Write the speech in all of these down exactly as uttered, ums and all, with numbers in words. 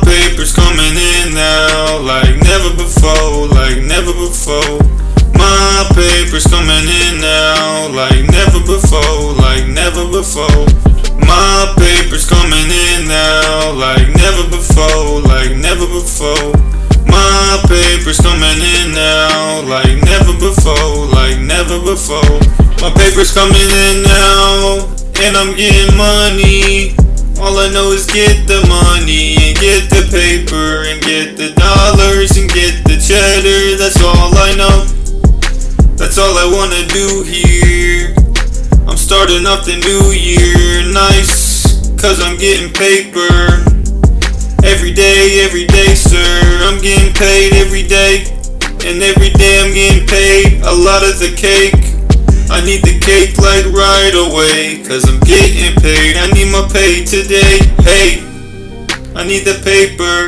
paper's coming in now, like never before, like never before. My paper's coming in now, like never before, like never before. My paper's coming in now, like never before, like never before. My paper's coming in now, like never before, like never before. My paper's coming in now, and I'm getting money. All I know is get the money and get the paper and get the dollars and get the cheddar. That's all I know. That's all I wanna do here. I'm starting off the new year nice, cause I'm getting paper. Every day, every day, sir, I'm getting paid every day. And every day I'm getting paid a lot of the cake. I need the cake like right away, cause I'm getting paid. I need my pay today. Hey, I need the paper.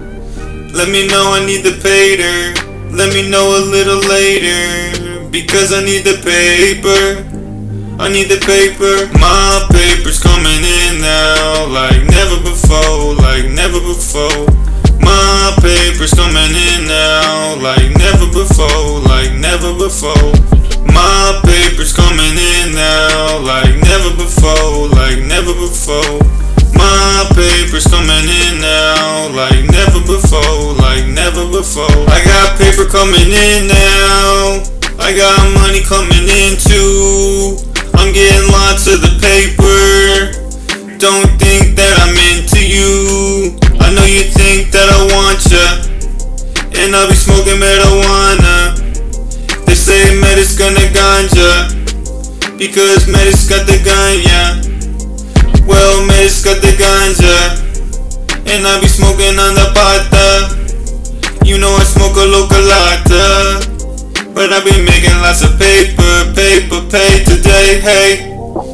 Let me know I need the pater. Let me know a little later, because I need the paper. I need the paper. My paper's coming in now, like never before, like never before. My paper's coming in now, like never before, like never before. My paper's coming in now, like never before, like never before. My paper's coming in now, like never before, like never before. I got paper coming in now, I got money coming in too. I'm getting lots of the paper. Don't think that I'm into you. I know you think that I want ya, and I'll be smoking marijuana. They say medic's gonna ganja, because medic's got the ganja. Well, medic's got the ganja, and I be smoking on the pata. You know I smoke a localata, but I be making lots of paper, paper, pay today, hey.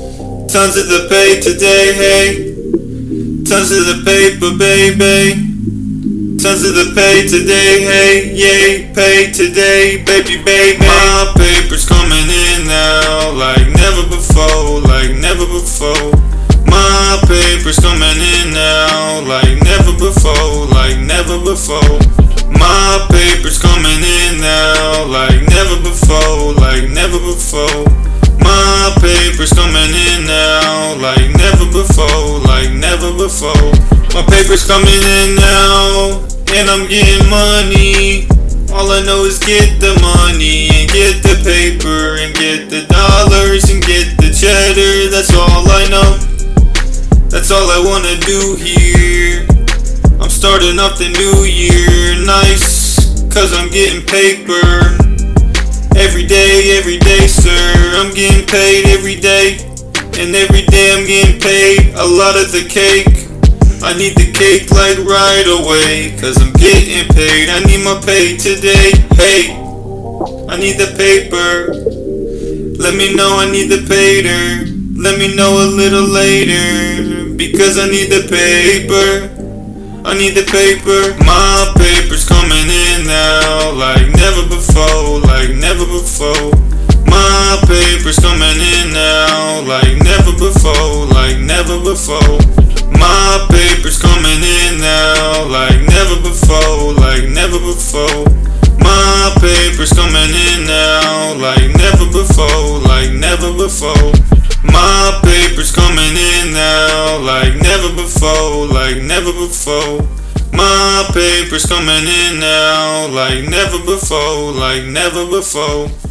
Tons of the pay today, hey. Tons of the paper, baby. Tons of the pay today, hey, yay, pay today, baby, baby. My paper's coming in now, like never before, like never before. My paper's coming in now, like never before, like never before. My paper's coming in now, like never before, like never before. My paper's coming in now, like never before, like never before. My paper's coming in now, and I'm getting money. All I know is get the money and get the paper and get the dollars and get the cheddar. That's all I know. That's all I wanna do here. I'm starting off the new year nice, cause I'm getting paper. Every day, every day, sir, I'm getting paid every day. And every day I'm getting paid a lot of the cake. I need the cake like right away, cause I'm getting paid. I need my pay today, hey. I need the paper. Let me know I need the pater. Let me know a little later, because I need the paper. I need the paper. My paper's coming in now, like never before, like never before. My paper's coming in now, like never before, like never before. My paper's coming in now, like never before, like never before. My paper's coming in now, like never before, like never before. My paper's coming in now, like never before, like never before. My paper's coming in now, like never before, like never before.